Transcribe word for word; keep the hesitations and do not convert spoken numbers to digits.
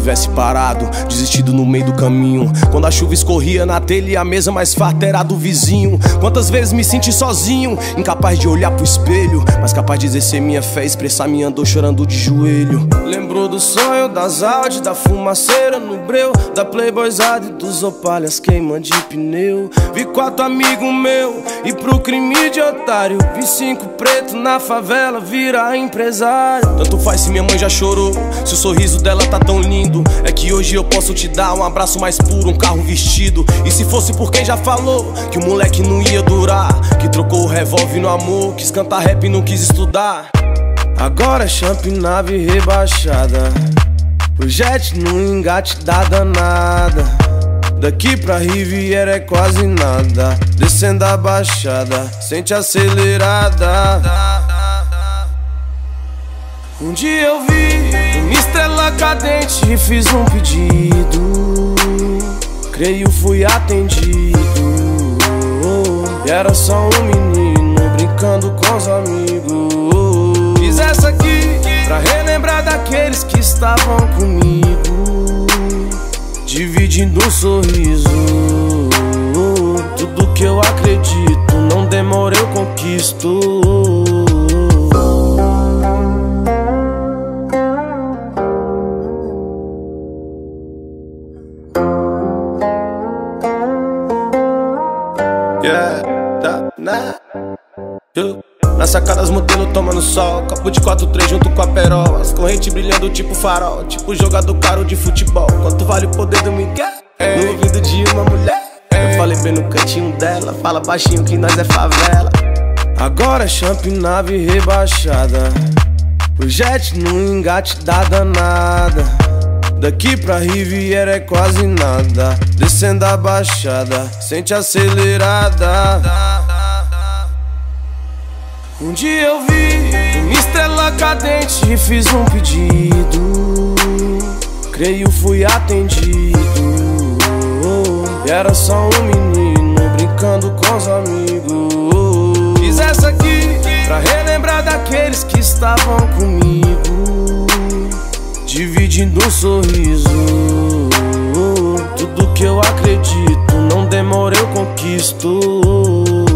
tivesse parado, desistido no meio do caminho. Quando a chuva escorria na telha e a mesa mais farta era do vizinho. Quantas vezes me senti sozinho, incapaz de olhar pro espelho, mas capaz de exercer minha fé, expressar minha dor chorando de joelho. Lembrou do sonho, das Audi, da fumaceira no breu, da playboyzada e dos opalhas queima de pneu. Vi quatro amigos meu e pro crime de otário, vi cinco pretos na favela virar empresário. Tanto faz se minha mãe já chorou, se o sorriso dela tá tão lindo. É que hoje eu posso te dar um abraço mais puro, um carro vestido. E se fosse por quem já falou que o moleque não ia durar, que trocou o revólver no amor, quis cantar rap e não quis estudar. Agora é champ nave rebaixada, o jet no engate da danada. Daqui pra Riviera é quase nada, descendo a baixada, sente acelerada. Um dia eu vi uma estrela cadente e fiz um pedido, creio fui atendido. E era só um menino brincando com os amigos. Fiz essa aqui pra relembrar daqueles que estavam comigo, dividindo um sorriso. Tudo que eu acredito, não demora eu conquisto. Yeah, tá, né? Eu, na sacada as modelos tomando sol, copo de quatro três junto com a perola, as correntes brilhando tipo farol, tipo jogador caro de futebol. Quanto vale o poder do Miguel? Ei. No ouvido de uma mulher. Ei. Eu falei bem no cantinho dela, fala baixinho que nós é favela. Agora é champ nave rebaixada, o jet no engate da danada. Daqui pra Riviera é quase nada, descendo a baixada, sente acelerada. Um dia eu vi uma estrela cadente e fiz um pedido, creio fui atendido. E era só um menino brincando com os amigos. Fiz essa aqui pra relembrar daqueles que estavam comigo, dividindo um sorriso. Tudo que eu acredito, não demora eu conquisto.